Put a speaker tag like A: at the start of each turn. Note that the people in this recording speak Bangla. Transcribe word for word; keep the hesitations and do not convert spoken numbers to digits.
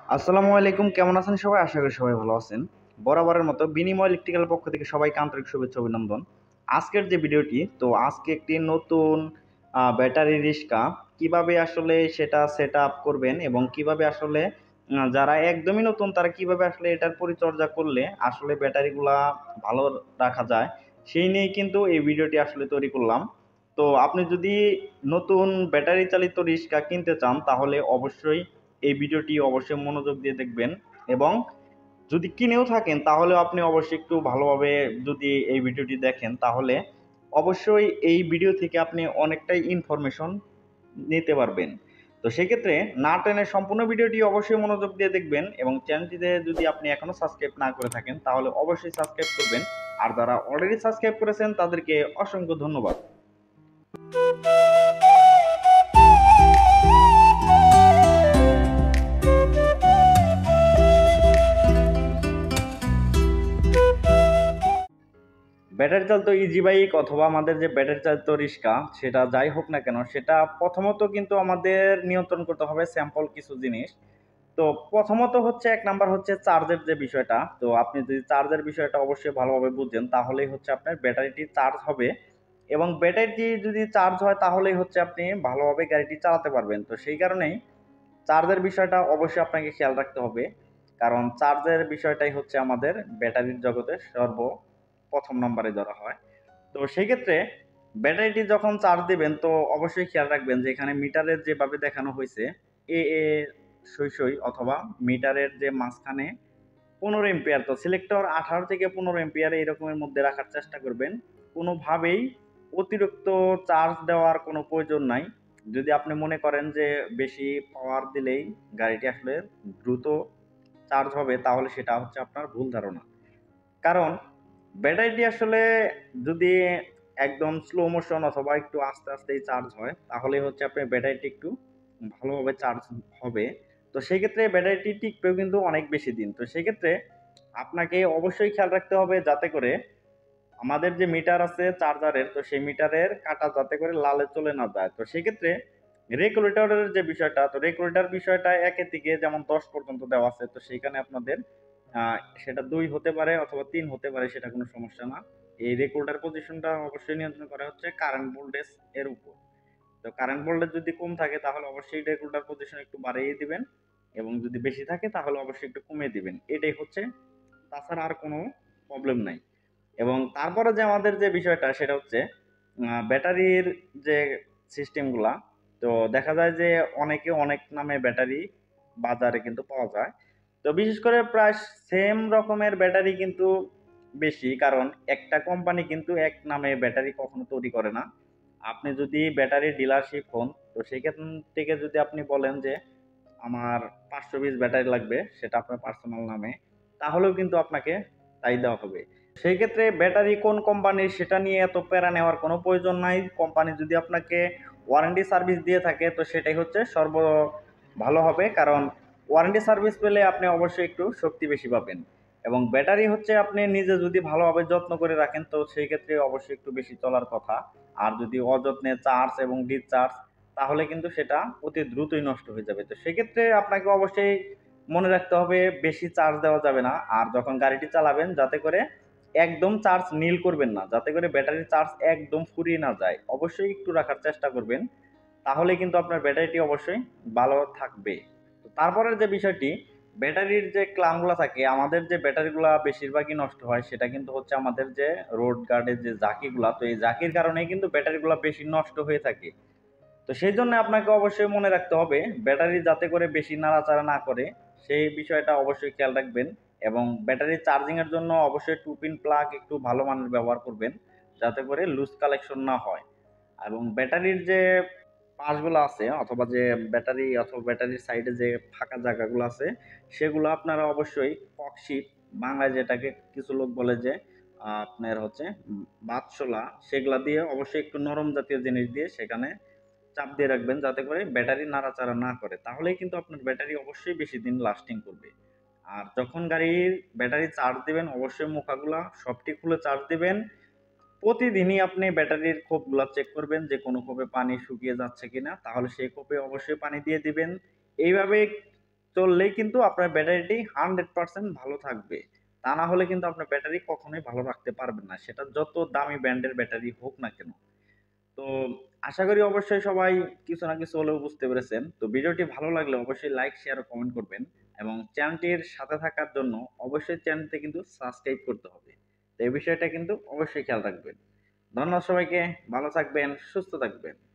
A: আসসালামু আলাইকুম, কেমন আছেন সবাই? আশা করি সবাই ভালো আছেন। বরাবরের মতো বিনিময় ইলেকট্রিক্যাল পক্ষ থেকে সবাইকে আন্তরিক শুভেচ্ছা অভিনন্দন। আজকের যে ভিডিওটি, তো আজকে একটি নতুন আহ, ব্যাটারি রিক্সা কিভাবে আসলে সেটা সেট আপ করবেন এবং কিভাবে আসলে উম, যারা একদমই নতুন তারা কিভাবে আসলে এটার পরিচর্যা করলে আসলে ব্যাটারিগুলা ভালো রাখা যায়, সেই নিয়ে কিন্তু এই ভিডিওটি আসলে তৈরি করলাম। তো আপনি যদি নতুন ব্যাটারি চালিত রিক্সা কিনতে চান তাহলে অবশ্যই এই ভিডিওটি অবশ্যই মনোযোগ দিয়ে দেখবেন। এবং যদি কিনেও থাকেন তাহলে আপনি অবশ্যই একটু ভালোভাবে যদি এই ভিডিওটি দেখেন তাহলে অবশ্যই এই ভিডিও থেকে আপনি অনেকটাই ইনফরমেশন নিতে পারবেন। তো সেক্ষেত্রে না টেনে সম্পূর্ণ ভিডিওটি অবশ্যই মনোযোগ দিয়ে দেখবেন এবং চ্যানেলটিতে যদি আপনি এখনো সাবস্ক্রাইব না করে থাকেন তাহলে অবশ্যই সাবস্ক্রাইব করবেন। আর যারা অলরেডি সাবস্ক্রাইব করেছেন তাদেরকে অসংখ্য ধন্যবাদ। ব্যাটারি চালিত ইজি বাইক অথবা আমাদের যে ব্যাটারি চালিত রিক্সা সেটা যাই হোক না কেন, সেটা প্রথমত কিন্তু আমাদের নিয়ন্ত্রণ করতে হবে স্যাম্পল কিছু জিনিস। তো প্রথমত হচ্ছে এক নাম্বার হচ্ছে চার্জের যে বিষয়টা। তো আপনি যদি চার্জের বিষয়টা অবশ্যই ভালোভাবে বুঝেন তাহলেই হচ্ছে আপনার ব্যাটারিটি চার্জ হবে এবং ব্যাটারিটি যদি চার্জ হয় তাহলেই হচ্ছে আপনি ভালোভাবে গাড়িটি চালাতে পারবেন। তো সেই কারণেই চার্জের বিষয়টা অবশ্যই আপনাকে খেয়াল রাখতে হবে, কারণ চার্জের বিষয়টাই হচ্ছে আমাদের ব্যাটারির জগতে সর্ব প্রথম নম্বরে ধরা হয়। তো সেই ক্ষেত্রে ব্যাটারিটি যখন চার্জ দিবেন তো অবশ্যই খেয়াল রাখবেন যে এখানে মিটারের যেভাবে দেখানো হয়েছে এ এ সই সই অথবা মিটারের যে মাঝখানে পনেরো এম্পিয়ার, তো সিলেক্টর আঠারো থেকে পনেরো এম্পিয়ার এরকমের মধ্যে রাখার চেষ্টা করবেন। কোনোভাবেই অতিরিক্ত চার্জ দেওয়ার কোনো প্রয়োজন নাই। যদি আপনি মনে করেন যে বেশি পাওয়ার দিলেই গাড়িটি আসলে দ্রুত চার্জ হবে তাহলে সেটা হচ্ছে আপনার ভুল ধারণা। কারণ ব্যাটারিটি আসলে যদি একদম স্লো মোশন অথবা একটু আস্তে আস্তেই চার্জ হয় তাহলে হচ্ছে আপনার ব্যাটারিটি একটু ভালোভাবে চার্জ হবে। তো সেক্ষেত্রে ব্যাটারিটি টিকবেও কিন্তু অনেক বেশি দিন। তো সেক্ষেত্রে আপনাকে অবশ্যই খেয়াল রাখতে হবে যাতে করে আমাদের যে মিটার আছে চার্জারের, তো সেই মিটারের কাঁটা যাতে করে লালে চলে না যায়। তো সেক্ষেত্রে রেগুলেটরের যে বিষয়টা, তো রেগুলেটর বিষয়টা একের থেকে যেমন দশ পর্যন্ত দেওয়া আছে, তো সেইখানে আপনাদের আহ, সেটা দুই হতে পারে অথবা তিন হতে পারে, সেটা কোনো সমস্যা না। এই রেগুলেটর পজিশনটা অবশ্যই নিয়ন্ত্রণ করা হচ্ছে কারেন্ট ভোল্টেজ এর উপর। তো কারেন্ট ভোল্টেজ যদি কম থাকে তাহলে অবশ্যই রেগুলেটর পজিশন একটু বাড়িয়ে দিবেন এবং যদি বেশি থাকে তাহলে অবশ্যই একটু কমিয়ে দিবেন। এটাই হচ্ছে, তাছাড়া আর কোনো প্রবলেম নাই। এবং তারপরে যে আমাদের যে বিষয়টা সেটা হচ্ছে আহ, ব্যাটারির যে সিস্টেমগুলা। তো দেখা যায় যে অনেকে অনেক নামে ব্যাটারি বাজারে কিন্তু পাওয়া যায়। তো বিশেষ করে প্রায় সেম রকমের ব্যাটারি কিন্তু বেশি, কারণ একটা কোম্পানি কিন্তু এক নামে ব্যাটারি কখনো তৈরি করে না। আপনি যদি ব্যাটারি ডিলারশিপ হন তো সেখান থেকে যদি আপনি বলেন যে আমার পাঁচশো পিস ব্যাটারি লাগবে সেটা আপনার পার্সোনাল নামে, তাহলেও কিন্তু আপনাকে তাই দেওয়া হবে। সেই ক্ষেত্রে ব্যাটারি কোন কোম্পানির সেটা নিয়ে এত প্যারা নেওয়ার কোনো প্রয়োজন নাই। কোম্পানি যদি আপনাকে ওয়ারেন্টি সার্ভিস দিয়ে থাকে তো সেটাই হচ্ছে সর্ব ভালো হবে, কারণ ওয়ারেন্টি সার্ভিস পেলে আপনি অবশ্যই একটু শক্তি বেশি পাবেন। এবং ব্যাটারি হচ্ছে আপনি নিজে যদি ভালোভাবে যত্ন করে রাখেন তো সেই ক্ষেত্রে অবশ্যই একটু বেশি চলার কথা। আর যদি অযত্নে চার্জ এবং ডিসচার্জ তাহলে কিন্তু সেটা অতি দ্রুতই নষ্ট হয়ে যাবে। তো সেক্ষেত্রে আপনাকে অবশ্যই মনে রাখতে হবে বেশি চার্জ দেওয়া যাবে না। আর যখন গাড়িটি চালাবেন যাতে করে একদম চার্জ নীল করবেন না, যাতে করে ব্যাটারির চার্জ একদম ফুরিয়ে না যায়, অবশ্যই একটু রাখার চেষ্টা করবেন। তাহলে কিন্তু আপনার ব্যাটারিটি অবশ্যই ভালো থাকবে। তো তারপরের যে বিষয়টি, ব্যাটারির যে ক্লামগুলো থাকে, আমাদের যে ব্যাটারিগুলো বেশিরভাগই নষ্ট হয় সেটা কিন্তু হচ্ছে আমাদের যে রোড গার্ডের যে জাকিগুলা, তো এই জাকির কারণে কিন্তু ব্যাটারিগুলো বেশি নষ্ট হয়ে থাকে। তো সেই জন্য আপনাকে অবশ্যই মনে রাখতে হবে ব্যাটারি যাতে করে বেশি নাড়াচাড়া না করে, সেই বিষয়টা অবশ্যই খেয়াল রাখবেন। এবং ব্যাটারি চার্জিং এর জন্য অবশ্যই টু পিন প্লাগ একটু ভালো মানের ব্যবহার করবেন যাতে করে লুজ কালেকশন না হয়। এবং ব্যাটারির যে পাশগুলো আছে অথবা যে ব্যাটারি অথবা ব্যাটারির সাইডে যে ফাঁকা জায়গাগুলো আছে সেগুলো আপনারা অবশ্যই ককশিট, বাংলায় যেটাকে কিছু লোক বলে যে আহ, আপনার হচ্ছে উম, বাতসোলা, সেগুলা দিয়ে অবশ্যই একটু নরম জাতীয় জিনিস দিয়ে সেখানে চাপ দিয়ে রাখবেন যাতে করে ব্যাটারি নাড়াচাড়া না করে, তাহলেই কিন্তু আপনার ব্যাটারি অবশ্যই বেশি দিন লাস্টিং করবে। আর যখন গাড়ির ব্যাটারি চার্জ দিবেন অবশ্যই মুখাগুলা সবটি খুলে চার্জ দিবেন। প্রতিদিনই আপনি ব্যাটারির খোপগুলা চেক করবেন যে কোনো খোপে পানি শুকিয়ে যাচ্ছে কিনা, তাহলে সেই খোপে অবশ্যই পানি দিয়ে দিবেন। এইভাবে চললেই কিন্তু আপনার ব্যাটারিটি হান্ড্রেড পার্সেন্ট ভালো থাকবে। তা না হলে কিন্তু আপনার ব্যাটারি কখনোই ভালো রাখতে পারবেন না, সেটা যত দামি ব্র্যান্ডের ব্যাটারি হোক না কেন। তো আশা করি অবশ্যই সবাই কিছু না কিছু হলেও বুঝতে পেরেছেন। তো ভিডিওটি ভালো লাগলে অবশ্যই লাইক শেয়ার ও কমেন্ট করবেন এবং চ্যানেলটির সাথে থাকার জন্য অবশ্যই চ্যানেলটি কিন্তু সাবস্ক্রাইব করতে হবে। তো এই বিষয়টা কিন্তু অবশ্যই খেয়াল রাখবেন। ধন্যবাদ সবাইকে, ভালো থাকবেন, সুস্থ থাকবেন।